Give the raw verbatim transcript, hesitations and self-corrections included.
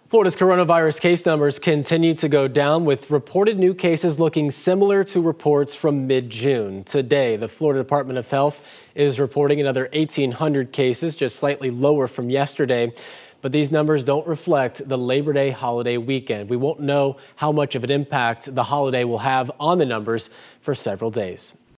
Florida's coronavirus case numbers continue to go down, with reported new cases looking similar to reports from mid-June. Today, the Florida Department of Health is reporting another eighteen hundred cases, just slightly lower from yesterday. But these numbers don't reflect the Labor Day holiday weekend. We won't know how much of an impact the holiday will have on the numbers for several days.